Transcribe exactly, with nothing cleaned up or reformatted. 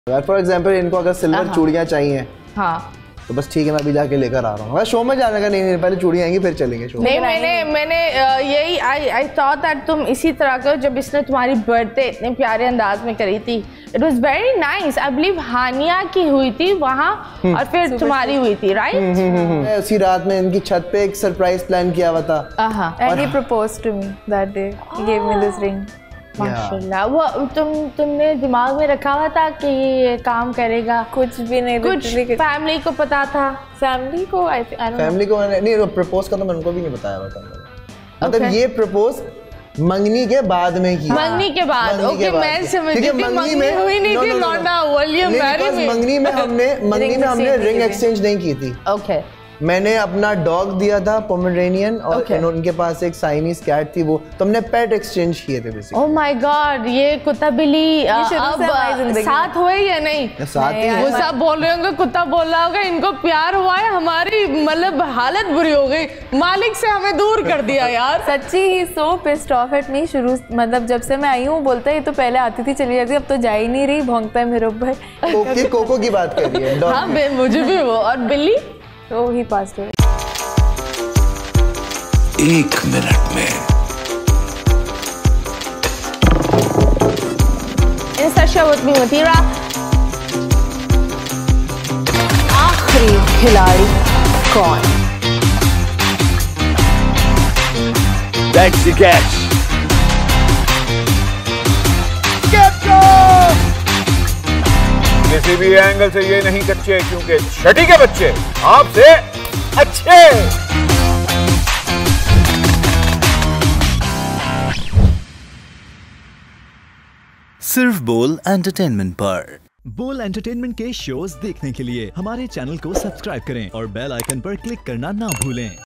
For example इनको अगर silver चूड़ियाँ चाहिए हाँ तो बस ठीक है, मैं अभी जाके लेकर आ रहा हूँ। शो में जाने का नहीं, नहीं पहले चूड़ियाँ आएंगी फिर चलेंगे शो। नहीं मैंने मैंने यही आई आई थॉट दैट तुम इसी तरह का, जब इसने तुम्हारी बर्थडे इतने प्यारे अंदाज में करी थी, it was very nice. I believe Hania की हुई थी वहाँ और फिर तुम्हारी हुई थी, राइट? उसी रात में इनकी छत पे एक सरप्राइज प्लान किया हुआ था and he proposed to me that day, he gave me this ring. माशाल्लाह। वो तुम तुमने दिमाग में रखा हुआ था कि ये काम करेगा? कुछ भी नहीं, कुछ फैमिली को पता था? फैमिली को आई थिंक फैमिली को नहीं, प्रपोज का तो मैं उनको भी नहीं बताया हुआ था। मतलब ये प्रपोज मंगनी के बाद में किया। मंगनी के बाद, ओके मैं समझी थी मंगनी में हुई नहीं थी लौंडा वॉल्यूम मैरी में। मंगनी में हमने मंगनी में हमने रिंग एक्सचेंज नहीं की थी। ओके मैंने अपना डॉग दिया था पोमेरेनियन और okay. उनके पास एक साइनीज कैट थी, वो तो हमने पेट एक्सचेंज किए थे बेसिकली। ओह माय गॉड, ये कुत्ता बिल्ली अब साथ हुए या नहीं? साथ ही वो सब बोल रहे होंगे, कुत्ता बोल रहा होगा इनको प्यार हुआ है, हमारी मतलब हालत बुरी हो गई, मालिक से हमें दूर कर दिया यार। सच्ची he so pissed off at me. शुरू मतलब जब से मैं आई हूँ बोलता है ये तो पहले आती थी चली जाती, अब तो जा ही नहीं रही, भौंकता है मेरे ऊपर। कोको कोको की बात कर रही है? हाँ मुझे भी वो। और बिल्ली तो ही पास हुए एक मिनट में। मतीरा आखिरी खिलाड़ी कौन? That's the catch. किसी भी एंगल से ये नहीं कच्चे, क्योंकि छठी के बच्चे आपसे अच्छे। सिर्फ बोल एंटरटेनमेंट पर। बोल एंटरटेनमेंट के शोज देखने के लिए हमारे चैनल को सब्सक्राइब करें और बेल आइकन पर क्लिक करना ना भूलें।